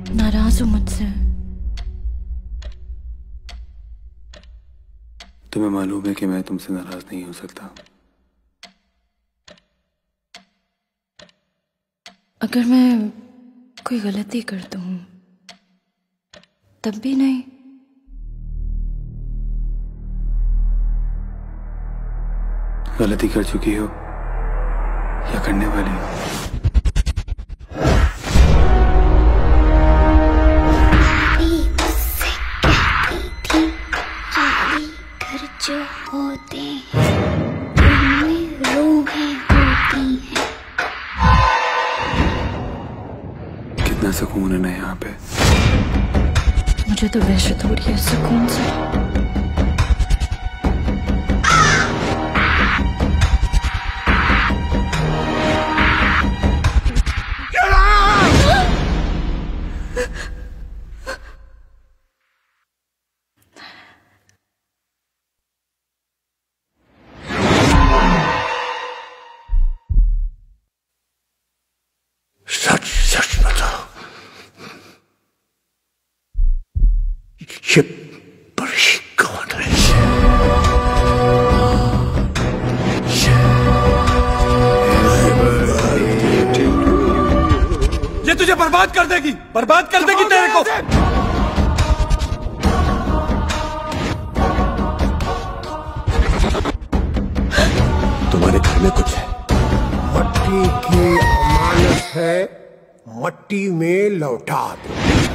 नाराज हो मुझसे? तुम्हें मालूम है कि मैं तुमसे नाराज नहीं हो सकता। अगर मैं कोई गलती करता हूँ तब भी नहीं? गलती कर चुकी हो या करने वाली हो? जो होते हैं उनमें रूहें होती हैं। कितना सुकून है ना यहाँ पे। मुझे तो वहशत हो रही है सुकून से। ये परी कौन है? ये तुझे बर्बाद कर देगी, बर्बाद कर देगी तेरे को। तुम्हारे घर में कुछ है? मट्टी की अमानत है, मट्टी में लौटा दो।